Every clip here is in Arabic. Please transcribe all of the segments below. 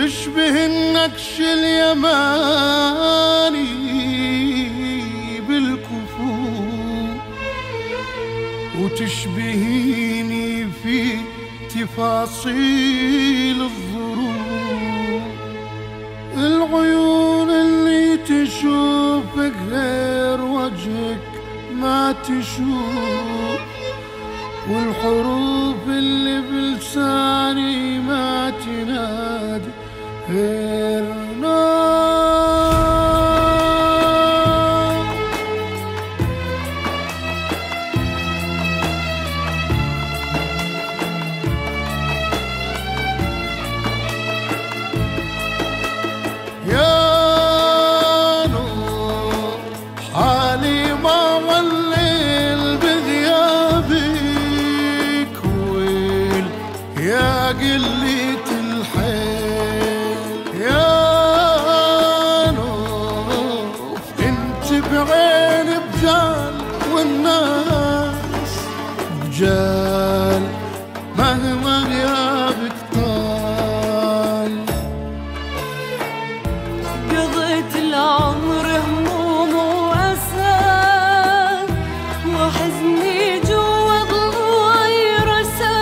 تشبه النكش اليماني بالكفوف، وتشبهيني في تفاصيل الظروف. العيون اللي تشوفك غير وجهك ما تشوف، والحروف اللي بلساني ما تنادي غير نار. يا نور حالي ما والليل بغيابك، ويل يا قلة الحيل. يا نور انت بعين بجال والناس بجال مهما غيابك طال. قضيت العمر هموم وأسى، وحزني جوا ضلوعي رسى.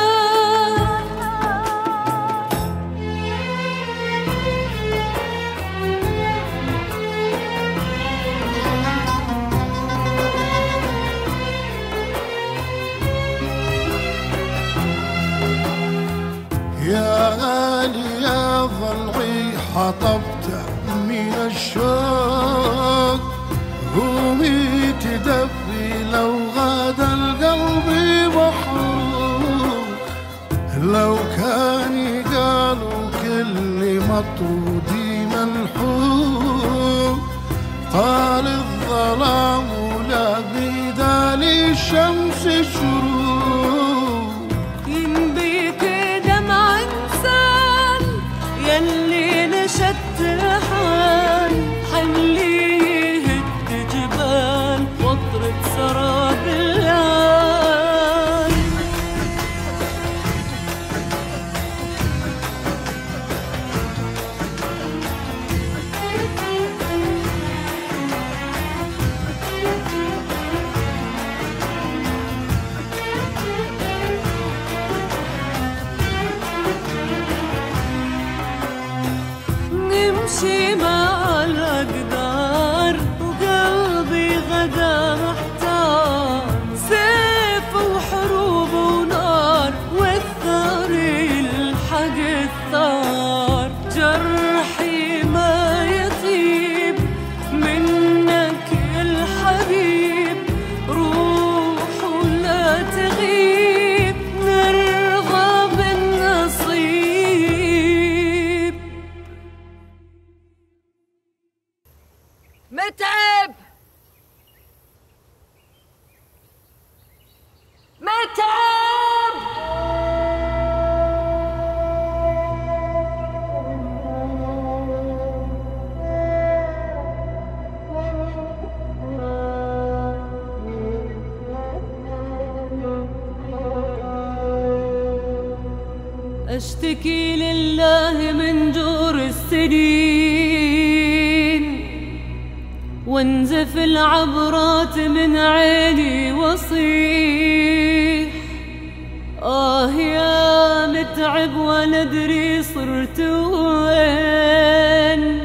يا غالي يا ضلعي حطبت من الشوق، قومي تدفي لو غدا القلب محروق. لو كان قالوا كل مطرودي ملحوق، طال الظلام ولا بدالي الشمس شروق. ينبيك دمع انسان يلي نشدت حال، حملي يهد جبال واطرد سراب الليل. نمشي مع الأقدار وقلبي غدا محتار، سيف وحروب ونار والثار يلحق الثار. جرحي ما يطيب منك يا الحبيب، روح ولا تغيب نرضى بالنصيب. متعب متعب. أشتكي لله من جور السنين، وانزف العبرات من عيني وصيح. يا متعب ولا ادري صرت وين،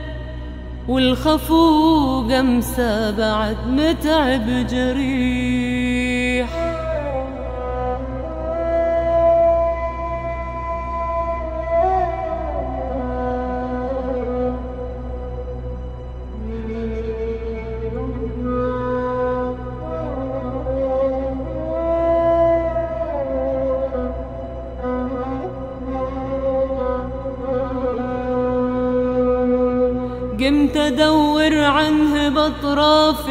والخفوق امسى بعد متعب جريح. قمت ادور عنه باطراف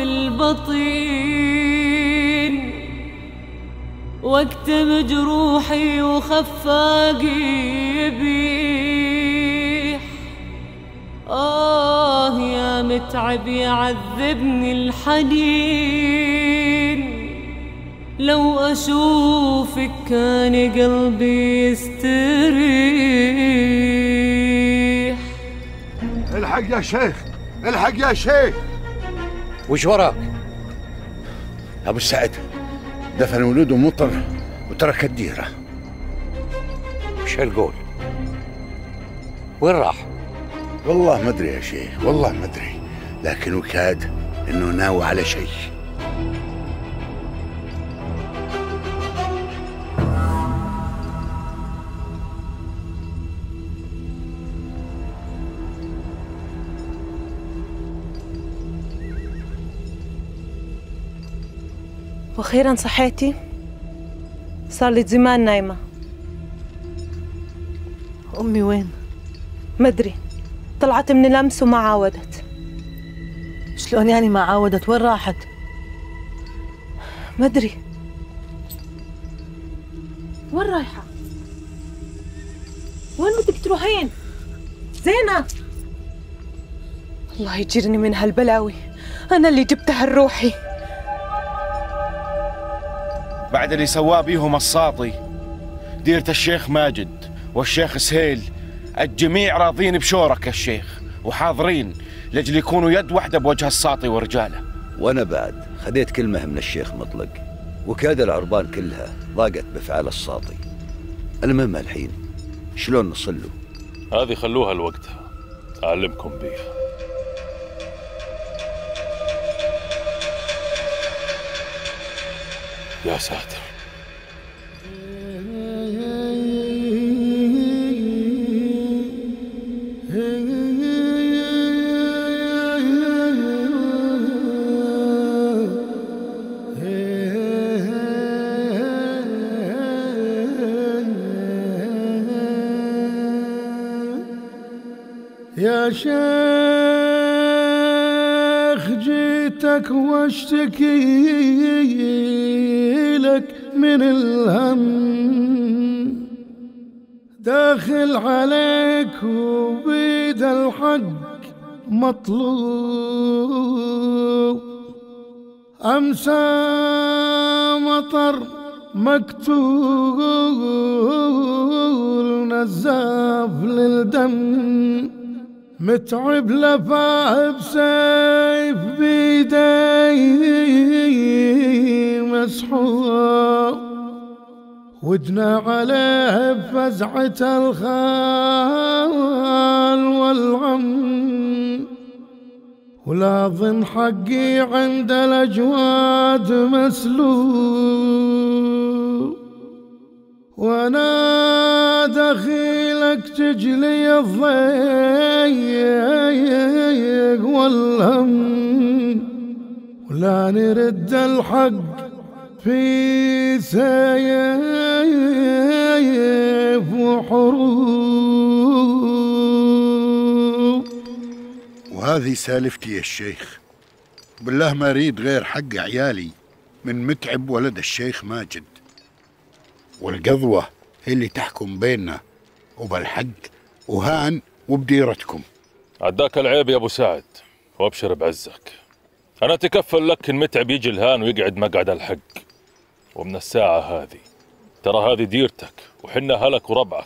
البطين، واكتب جروحي وخفاقي يبيح. يا متعب يعذبني الحنين، لو اشوفك كان قلبي يستريح. الحق يا شيخ، الحق يا شيخ. وش وراك؟ أبو السعد دفن ولده مطر وترك الديرة. وش هالقول؟ وين راح؟ والله ما أدري يا شيخ، والله ما أدري، لكن وكاد إنه ناوي على شيء. وأخيراً صحيتي؟ صار لي زمان نايمة. أمي وين؟ ما أدري، طلعت من الأمس وما عاودت. شلون يعني ما عاودت؟ وين راحت؟ ما أدري. وين رايحة؟ وين بدك تروحين؟ زينة، الله يجيرني من هالبلاوي، أنا اللي جبتها لروحي. بعد اللي سواه بيهم الساطي، ديرة الشيخ ماجد والشيخ سهيل، الجميع راضين بشورك يا الشيخ وحاضرين لأجل يكونوا يد واحدة بوجه الساطي ورجاله. وأنا بعد خذيت كلمة من الشيخ مطلق، وكاد العربان كلها ضاقت بفعال الساطي. المهم الحين شلون نصل له؟ هذه خلوها لوقتها، أعلمكم بيها. يا ساتر، يا شيخ جيتك واشتكي لك من الهم، داخل عليك وبيد الحق مطلوب. أمسى مطر مقتول نزاف للدم، متعب لفاه بسيف بيدي مسحوق، ودنا عليه بفزعة الخال والعم، ولاظن حقي عند الأجواد مسلوب، وانا دخيلك تجلي الضيق والهم، ولا نرد الحق في سيف وحروب. وهذه سالفتي يا الشيخ، بالله ما أريد غير حق عيالي من متعب ولد الشيخ ماجد، والقضوة هي اللي تحكم بيننا وبالحق وهان وبديرتكم. عداك العيب يا أبو سعد، وابشر بعزك. أنا أتكفل لك إن متعب يجي الهان ويقعد مقعد الحق، ومن الساعة هذه ترى هذه ديرتك وحنا هلك وربعك.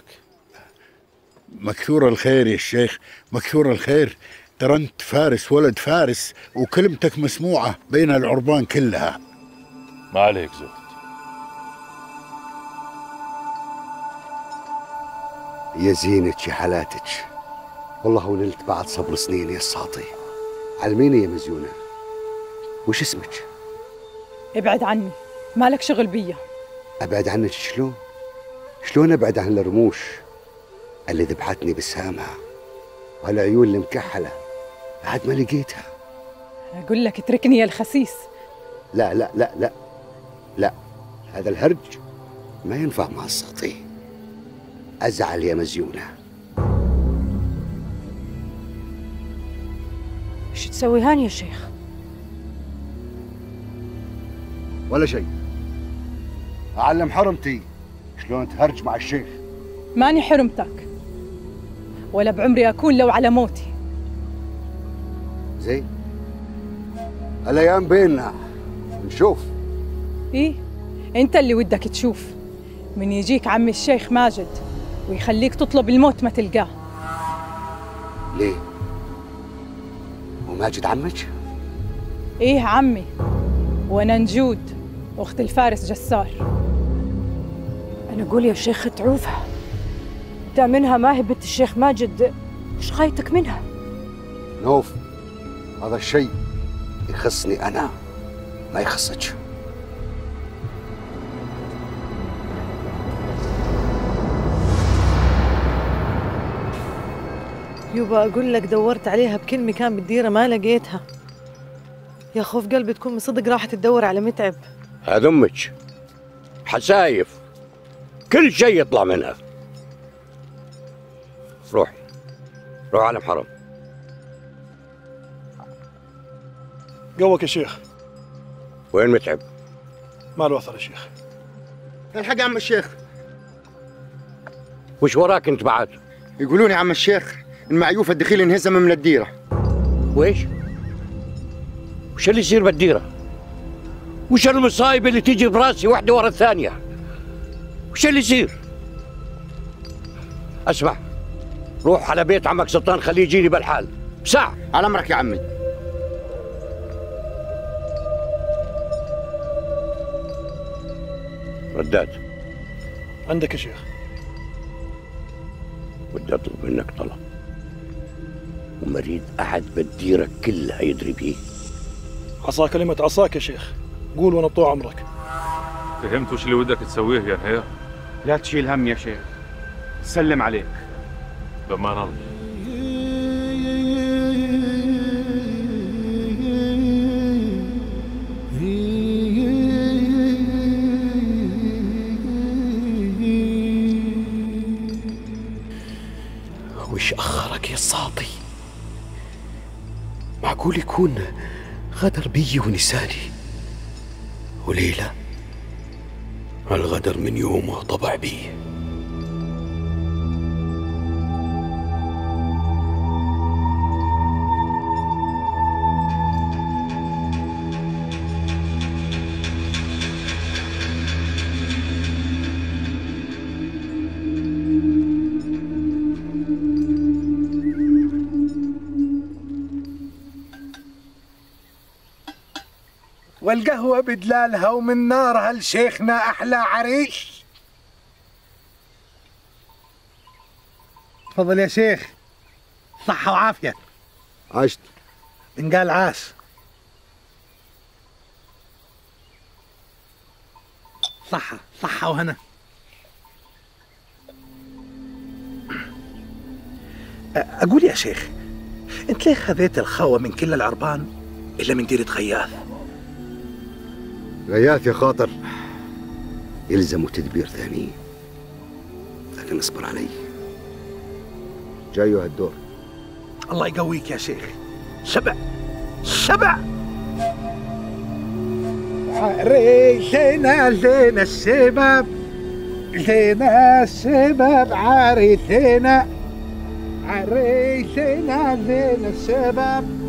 مكثور الخير يا الشيخ، مكثور الخير، ترى أنت فارس ولد فارس، وكلمتك مسموعة بين العربان كلها. ما عليك زود. يا زينك يا حالاتك، والله ونلت بعد صبر سنين يا الساطي. علميني يا مزيونة، وش اسمك؟ ابعد عني، مالك شغل بيا. أبعد عنك شلون؟ شلون أبعد عن الرموش اللي ذبحتني بسهامها، وهالعيون المكحلة بعد ما لقيتها؟ أقول لك اتركني يا الخسيس. لا لا لا لا لا، هذا الهرج ما ينفع مع الساطي. أزعل يا مزيونة. ايش تسوي هان يا شيخ؟ ولا شيء، أعلم حرمتي شلون تهرج مع الشيخ. ماني حرمتك، ولا بعمري أكون لو على موتي. زين، الأيام بيننا نشوف. إيه، أنت اللي ودك تشوف. من يجيك عمي الشيخ ماجد ويخليك تطلب الموت ما تلقاه. ليه؟ ماجد عمك؟ إيه عمي، وأنا نجود أخت الفارس جسار. أنا أقول يا شيخ تعوفها، دا منها ما هي بنت الشيخ ماجد، وش غايتك منها؟ نوف، هذا الشيء يخصني أنا، ما يخصك. يبا أقول لك دورت عليها بكل مكان بالديرة ما لقيتها. يا خوف قلبي تكون من صدق راحت تدور على متعب. هذا أمك حسايف، كل شيء يطلع منها. روح على محرم. قوك يا شيخ. وين متعب؟ ما له أثر يا شيخ. الحق يا عم الشيخ. وش وراك انت بعد؟ يقولون يا عم الشيخ المعيوف الدخيل انهزم من الديرة. وش اللي يصير بالديرة؟ وش المصايب اللي تيجي براسي واحدة ورا الثانية؟ وش اللي يصير؟ اسمع، روح على بيت عمك سلطان خليه يجيني بالحال بساعة. على أمرك يا عمي. رداد عندك يا شيخ. بدي اطلب منك طلب، وما اريد احد بالديره كلها يدري بيه. عصا كلمة عصاك يا شيخ، قول وانا بطوع عمرك. فهمت وش اللي ودك تسويه يا نهير؟ لا تشيل هم يا شيخ، سلم عليك. بأمان الله. وش أخرك يا الساطي؟ معقول يكون غدر بي ونساني، وليلة الغدر من يومه طبع بي. والقهوة بدلالها ومن نارها لشيخنا أحلى عريش. تفضل يا شيخ، صحة وعافية. عشت. بنقال عاش. صحة وهنا. أقول يا شيخ، أنت ليه خذيت الخوة من كل العربان إلا من ديرة غياث؟ غياث يا خاطر يلزم تدبير ثاني، لكن اصبر علي، جايه هالدور. الله يقويك يا شيخ. شبع عريسنا زين الشباب، زينا الشباب عريسنا، عريسنا زين الشباب.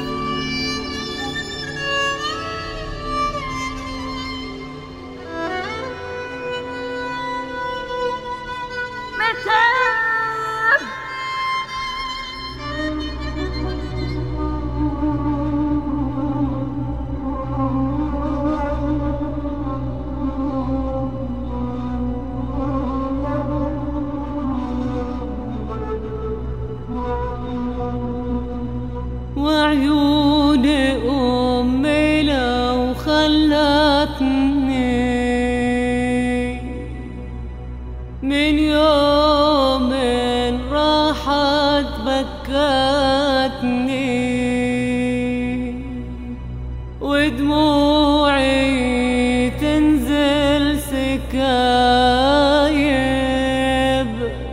وعيون أمي لو خلتني من يوم راحت بكتني، ودموعي تنزل سكايب،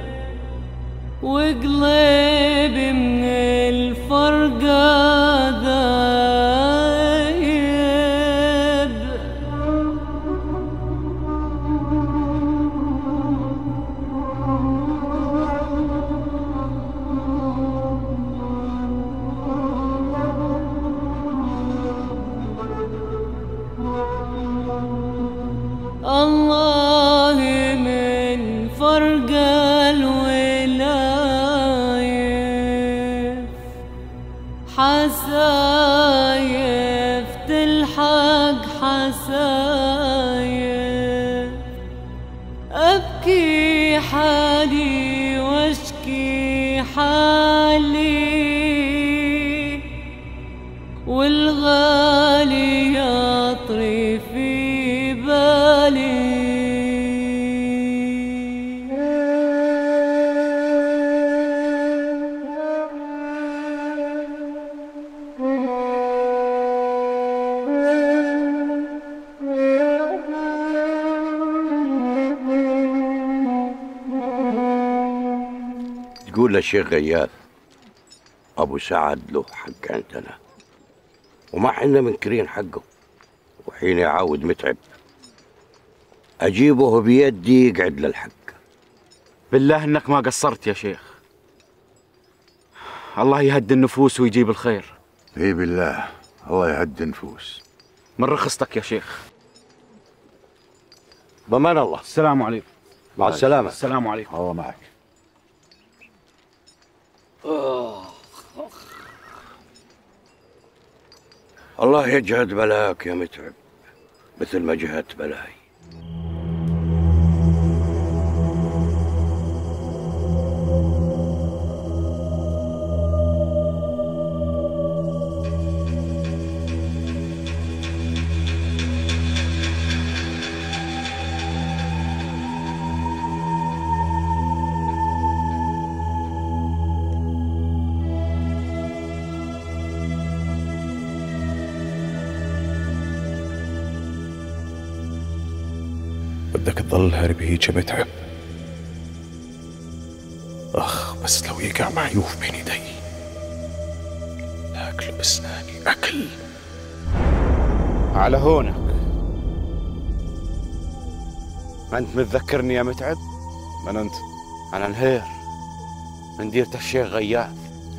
وقلبي من الفرقة ذايب. والمسايب، أبكي حالي واشكي حالي، والغالي يطري في بالي. تقول للشيخ غياث أبو سعد له حق عندنا، وما حنا منكرين حقه، وحين يعاود متعب أجيبه بيدي يقعد للحق. بالله إنك ما قصرت يا شيخ، الله يهدي النفوس ويجيب الخير. اي بالله الله يهدي النفوس. من رخصتك يا شيخ. بمان الله. السلام عليكم. مع السلامة. السلام عليكم. الله معك. الله يجهد بلاك يا متعب مثل ما جهدت بلاي. بدك تضل هارب هيك يا متعب؟ بس لو يقع معيوف بين يدي لاكله بسناني اكل. على هونك. ما انت متذكرني يا متعب؟ من انت؟ انا نهير من ديرة الشيخ غياث.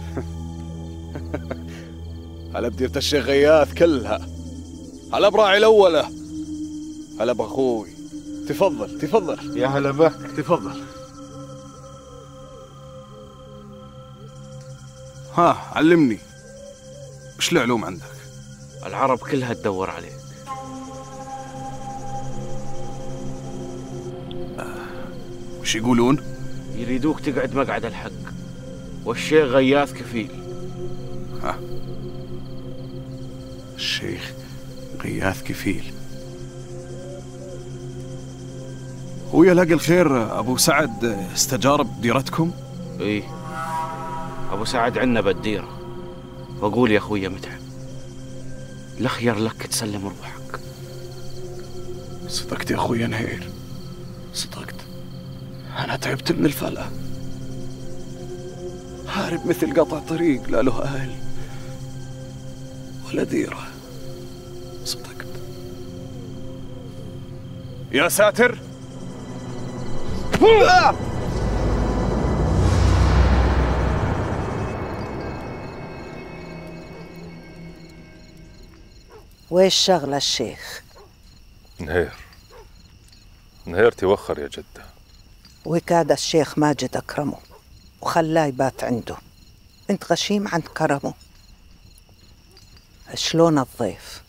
هلا بديرة الشيخ غياث كلها، هلا براعي الاولى، هلا باخوي. تفضل تفضل. يا هلا بك. تفضل. ها علمني، وش العلوم عندك؟ العرب كلها تدور عليك. وش يقولون؟ يريدوك تقعد مقعد الحق، والشيخ غياث كفيل. ها، الشيخ غياث كفيل. هو يلاقي الخير أبو سعد استجار بديرتكم؟ إيه، أبو سعد عنا بالديرة. وأقول يا أخوي متعب، الأخير لك تسلم روحك. صدقت يا أخوي نهير، صدقت. أنا تعبت من الفلا، هارب مثل قطع طريق لا له أهل ولا ديرة. صدقت. يا ساتر. ويش شغلة الشيخ؟ نهير توخر يا جدة، وكاد الشيخ ماجد أكرمه وخلاه يبات عنده. انت غشيم عن كرمه. شلون الضيف؟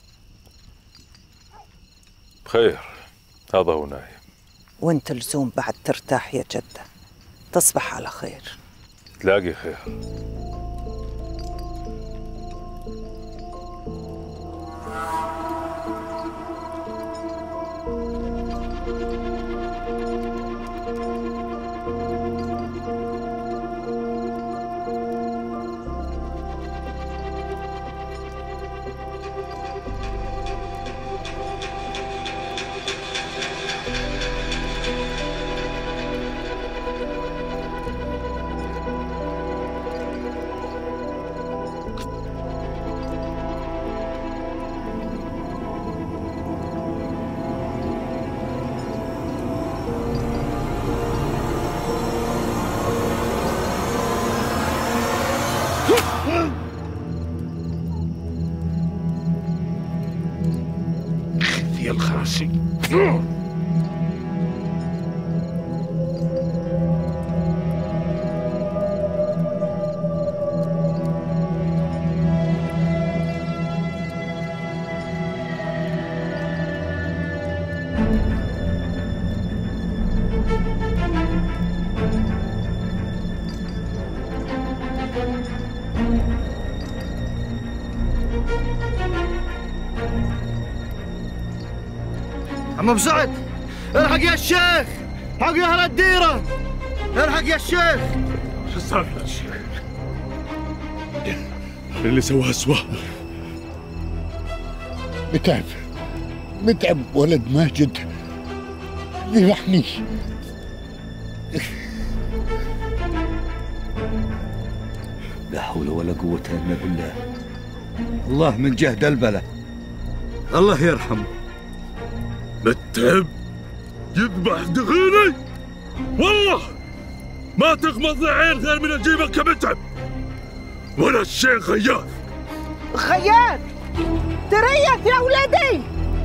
بخير، هذا هو نايم. وانت لزوم بعد ترتاح يا جدة. تصبح على خير. تلاقي خير. يا الخاسي. عم ابو سعد الحق يا الشيخ، حق يا اهل الديره، الحق يا الشيخ. شو صار يا الشيخ؟ اللي سواها السواق متعب ولد ماجد ذبحني. لا حول ولا قوة إلا بالله. الله من جهد البلاء، الله يرحمه. متعب يذبح دغيري؟ والله ما تغمض عين غير من اجيبك يا متعب. ولا الشيخ غياث. غياث تريث يا ولدي.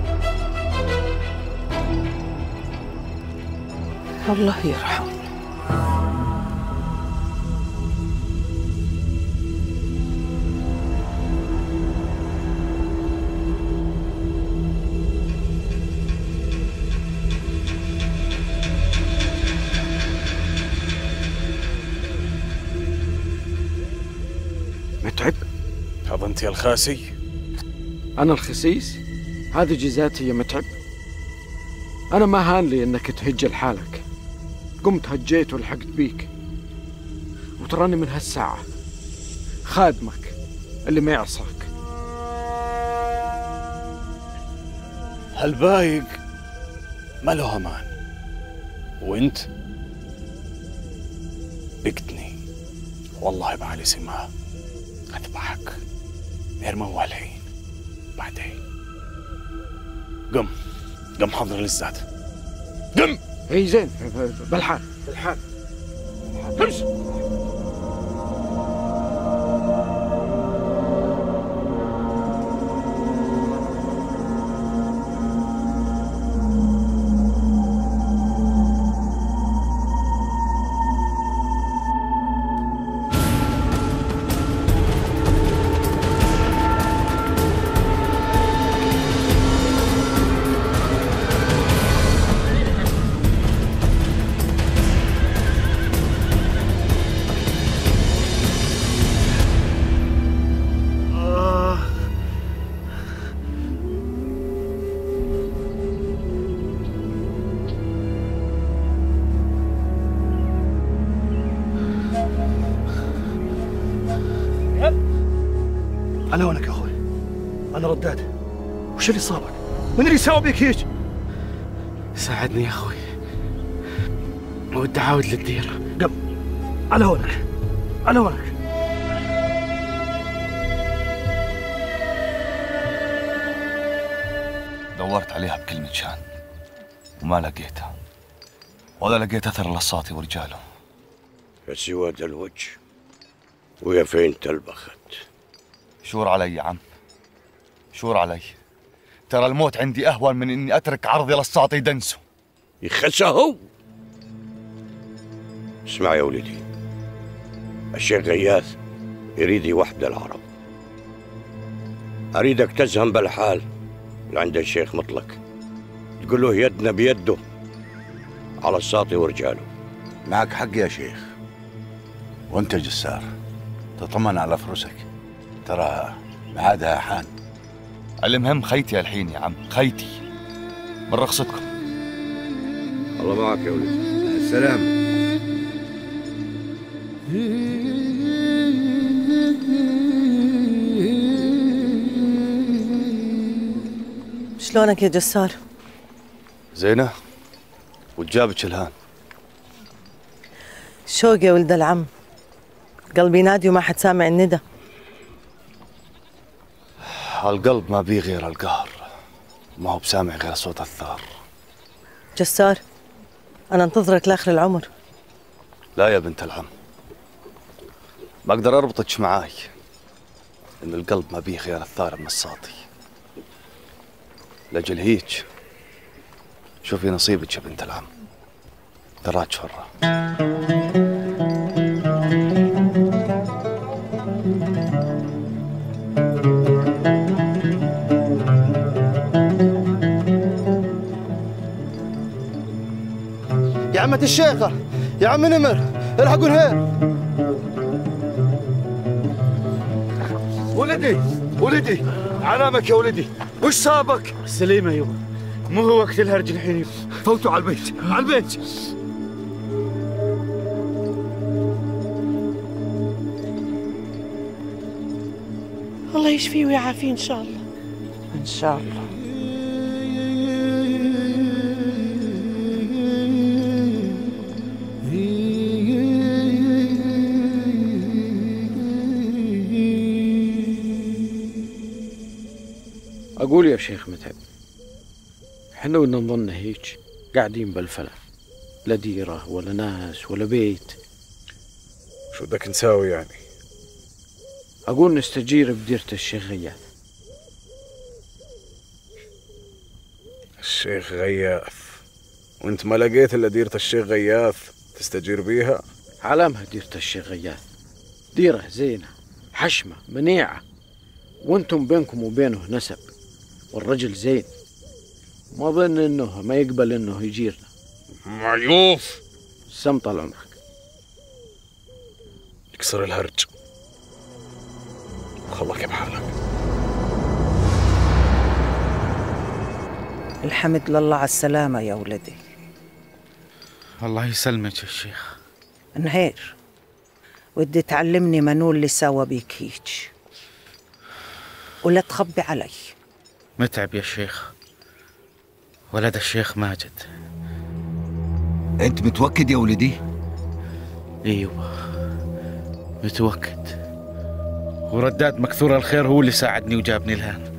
الله يرحمه. متعب؟ هذا انت يا الخاسي؟ أنا الخسيس؟ هذه جزاتي يا متعب؟ أنا ما هان لي إنك تهج لحالك، قمت هجيت ولحقت بيك، وتراني من هالساعة خادمك اللي ما يعصاك. هالبايق ما له أمان، وانت بقتني والله ما علي سمها. أذبحك غير موال الحين، بعدين قم حضر للزاد. قم. اي زين، بالحال امشي. على هونك يا اخوي، انا رداد. وش اللي صابك؟ من اللي سوى بك هيك؟ ساعدني يا اخوي، ودي اعود للديره. قم على هونك، على هونك. دورت عليها بكل مكان وما لقيتها، ولا لقيت اثر للصاطي ورجاله. يا سواد الوجه، ويا فين تلبخت؟ شور علي يا عم، شور علي. ترى الموت عندي أهون من إني أترك عرضي للساطي يدنسه. يخسه. اسمع يا ولدي، الشيخ غياث يريد يوحد العرب. أريدك تزهم بالحال لعند الشيخ مطلق، تقول له يدنا بيده على الساطي ورجاله. معك حق يا شيخ، وانت جسار تطمن على فلوسك، ترى ميعادها حان. المهم خيتي الحين يا عم، خيتي من رخصتكم. الله معك يا ولدي، السلام. شلونك يا جسار؟ زينة، وتجابك الهان. شوق يا ولد العم، قلبي ينادي وما حد سامع الندى. القلب ما بيه غير القهر، ما هو بسامع غير صوت الثار. جسار، أنا انتظرك لآخر العمر. لا يا بنت العم، ما أقدر أربطك معاي، إن القلب ما بيه غير الثار من الساطي. لأجل هيك شوفي نصيبك يا بنت العم، تراك حرة. يا عمة الشيخة، يا عم نمر، الحقوا الهير. ولدي علامك يا ولدي، وش صابك؟ سليمة يوم، مو هو وقت الهرج الحين. فوتوا على البيت، على البيت. الله يشفيه ويعافيه إن شاء الله. إن شاء الله. أقول يا شيخ متعب، احنا وإن نظن هيك قاعدين بالفلا، لا ديرة ولا ناس ولا بيت. شو بدك نساوي يعني؟ أقول نستجير بديرة الشيخ غياث. الشيخ غياث؟ وانت ما لقيت الا ديرة الشيخ غياث تستجير بيها؟ علامها ديرة الشيخ غياث، ديرة زينة حشمة منيعة، وانتم بينكم وبينه نسب، والرجل زين، ما ظن انه ما يقبل انه يجيرنا. معيوف. سم طال عمرك. اكسر الهرج وخلك بحالك. الحمد لله على السلامة يا ولدي. الله يسلمك يا شيخ. نهير، ودي تعلمني منو اللي ساوى بيك هيج، ولا تخبي علي. متعب يا شيخ، ولد الشيخ ماجد. انت متوكد يا ولدي؟ ايوه متوكد، ورداد مكثور الخير هو اللي ساعدني وجابني لهان.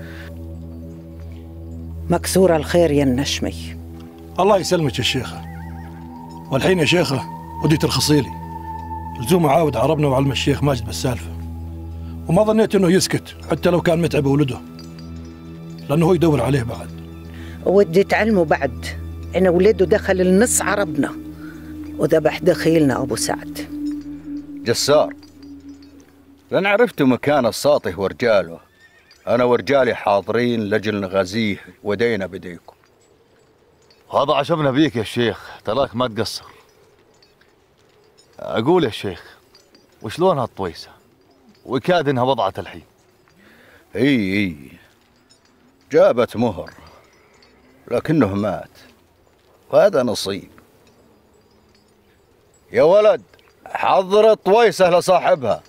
مكثور الخير يا النشمي. الله يسلمك يا شيخة. والحين يا شيخة ودي ترخصي لي، لزوم عاود عربنا وعلم الشيخ ماجد بالسالفة، وما ظنيت انه يسكت حتى لو كان متعب ولده، لانه هو يدور عليه بعد. ودي تعلموا بعد ان ولده دخل النص عربنا وذبح دخيلنا ابو سعد. جسار، لأن عرفتوا مكان الساطح ورجاله، أنا ورجالي حاضرين لجل نغازيه ودينا بديكم. هذا عشمنا بيك يا شيخ، تراك ما تقصر. أقول يا شيخ، وشلون هالطويسة؟ وكاد إنها وضعت الحين. إي جابت مهر لكنه مات، وهذا نصيب. يا ولد حضر الطويسة لصاحبها.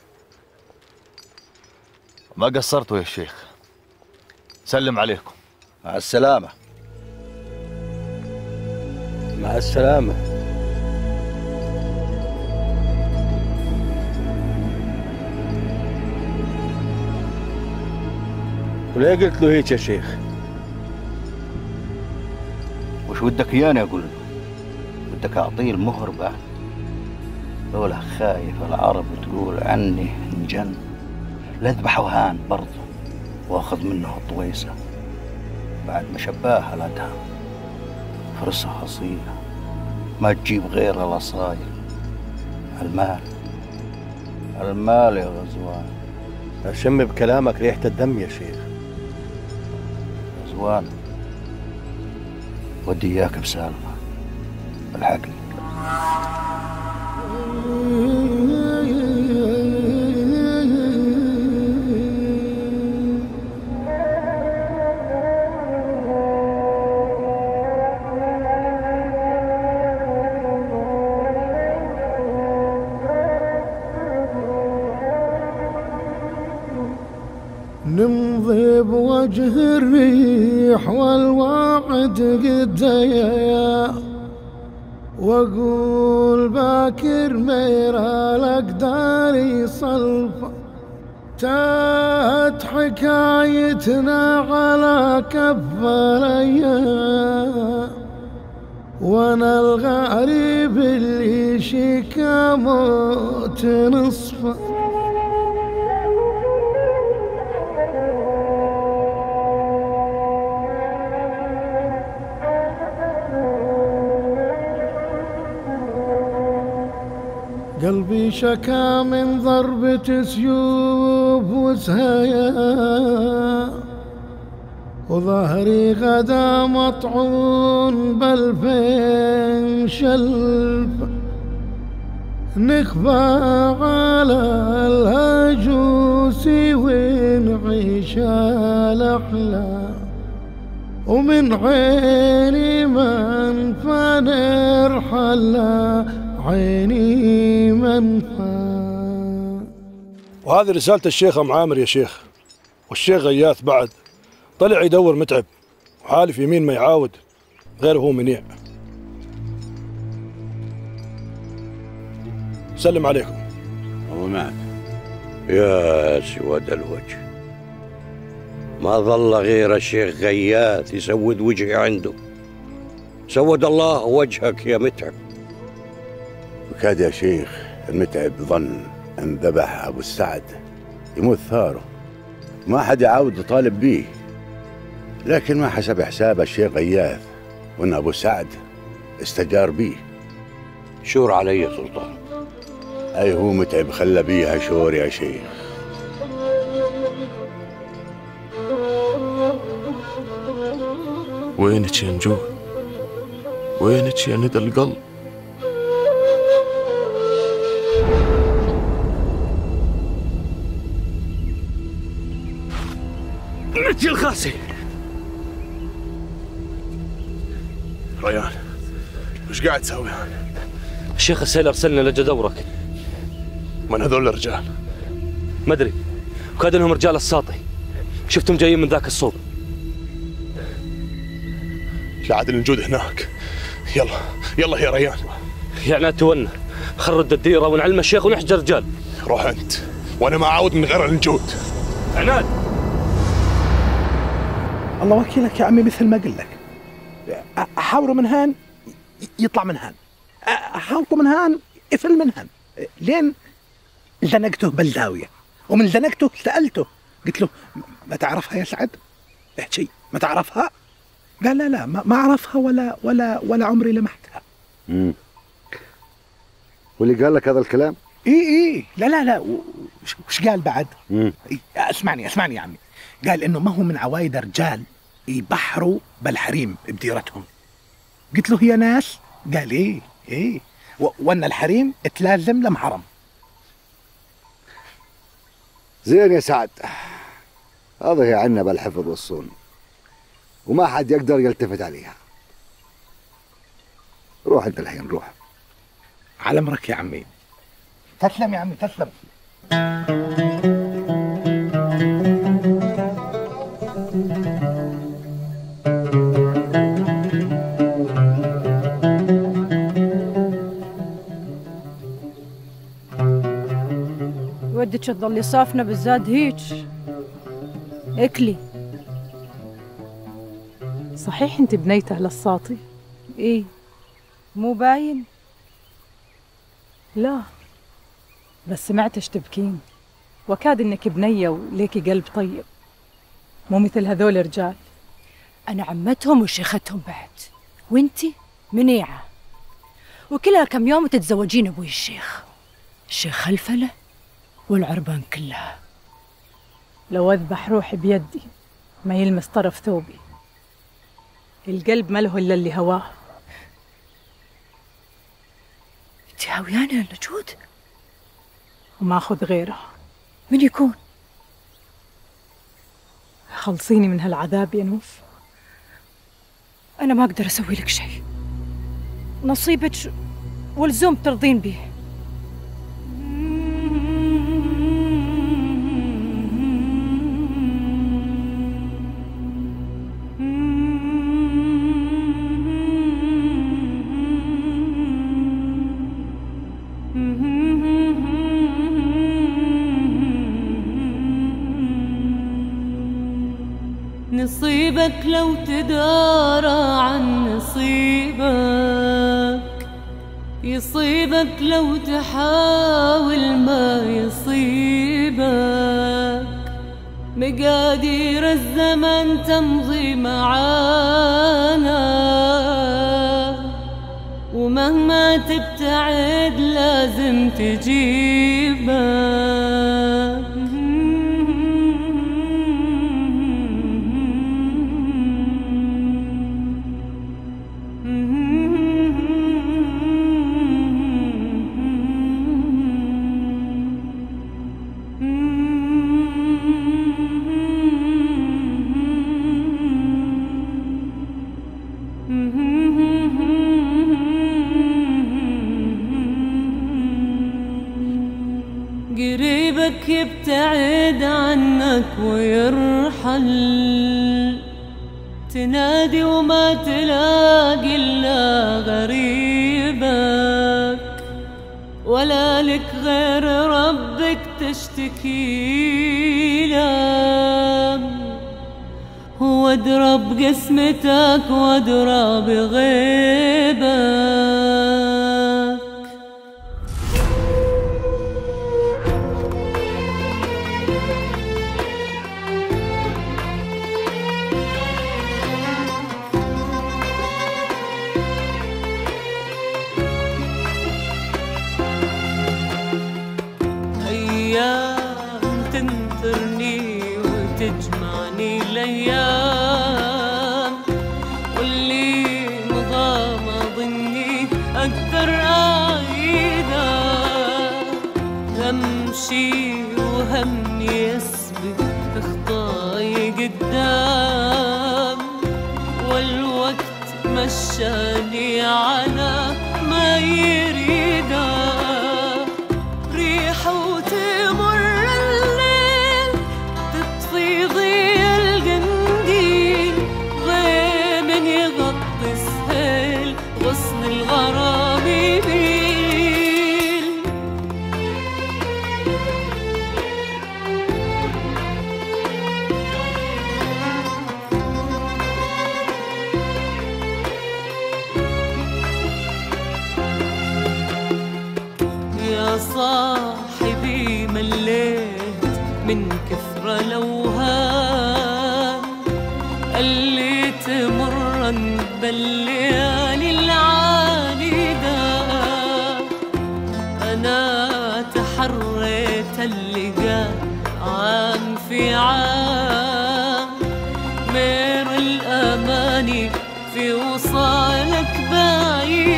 ما قصرتوا يا شيخ، سلم عليكم. مع السلامة. مع السلامة. وليه قلت له هيك يا شيخ؟ وش ودك اياني اقول له؟ بدك اعطيه المهر بعد؟ لولا خايف العرب تقول عني انجن، لا اذبحه هان برضه واخذ منه الطويسة بعد ما شباها لدها. فرصة أصيلة ما تجيب غير الأصايل. المال يا غزوان. أشم بكلامك ريحة الدم يا شيخ. غزوان ودي إياك بسالفة، الحقني. نمضي بوجه الريح والوعد قديا، واقول باكر ميرا الاقدار صلفة، تات حكايتنا على كفريا، وانا الغريب اللي شكا موت نصفه. قلبي شكا من ضربة سيوف وسهايا، وظهري غدا مطعون بالفين شلف، نخفى على الهجوس ونعيش الأحلام، ومن عيني منفى نرحل عيني منفى. وهذه رسالة الشيخ أم عامر يا شيخ، والشيخ غياث بعد طلع يدور متعب وحالف يمين ما يعاود غير هو منيع. سلم عليكم. أبو معك يا سواد الوجه، ما ظل غير الشيخ غياث يسود وجهي عنده. سود الله وجهك يا متعب. وكاد يا شيخ المتعب ظن ان ذبح ابو السعد يموت ثاره، ما حد يعاود يطالب به، لكن ما حسب حساب الشيخ غياث وان ابو سعد استجار به. شور علي يا سلطان. اي هو متعب خلى بيها شور يا شيخ. وينك يا نجود؟ وينك يا ندى القلب؟ انت الخاسي. ريان وش قاعد تسوي؟ الشيخ السيل ارسلنا لجدورك. من هذول الرجال؟ ما ادري، وكاد انهم رجال الساطي، شفتهم جايين من ذاك الصوب. لا عاد النجود هناك. يلا يلا يا ريان. يعني تونا خرد الديره ونعلم الشيخ ونحجر رجال. روح انت وانا ما اعاود من غير النجود. عناد. الله وكيلك يا عمي، مثل ما قلت لك احاوره من هان يطلع من هان، احاوره من هان يفل من هان، لين زنقته بالزاويه، ومن زنقته سالته قلت له ما تعرفها يا سعد؟ احكي ما تعرفها؟ قال لا لا ما اعرفها ولا عمري لمحتها. واللي قال لك هذا الكلام؟ اي لا وش قال بعد؟ اسمعني يا عمي، قال انه ما هو من عوايد رجال يبحروا بالحريم بديرتهم. قلت له هي ناس؟ قال ايه وان الحريم تلازم لمحرم. زين يا سعد، هذا هي عنا بالحفظ والصون، وما حد يقدر يلتفت عليها. روح انت الحين، روح. على امرك يا عمي. تسلم يا عمي تسلم. ودك تظلي صافنة بالزاد هيج؟ اكلي. صحيح انت بنيته للساطي؟ ايه مو باين؟ لا بس سمعتش تبكين، وكاد انك بنية وليكي قلب طيب، مو مثل هذول الرجال. انا عمتهم وشيختهم بعد، وانتي منيعة، وكلها كم يوم تتزوجين ابوي الشيخ خلفله والعربان كلها. لو اذبح روحي بيدي ما يلمس طرف ثوبي، القلب ما له الا اللي هواه. انت هاويانه يا نجود؟ وما اخذ غيره. من يكون؟ خلصيني من هالعذاب يا نوف. انا ما اقدر اسوي لك شيء، نصيبك والزوم ترضين به. نصيبك لو تدارى عن نصيبك، يصيبك لو تحاول ما يصيبك، مقادير الزمن تمضي معانا، ومهما تبتعد لازم تجيبك. ويرحل، تنادي وما تلاقي إلا غريبك، ولا لك غير ربك تشتكي له، هو أدرى بقسمتك وأدرى بغيبك. تنثرني وتجمعني الأيام، واللي مضى ما ظني أقدر أعيده، همشي وهمني يسبق خطاي قدام، والوقت مشاني على ما يريده، ريح وتمر الليل تطفي ضي القنديل، غيم يغطي السهيل غصن الغرام يميل. يا صاحبي مليت من كثر الأوهام، اللي تمرا بالليالي العانيدة، أنا تحريت اللقاء عام في عام، مير الأماني في وصالك بعيد،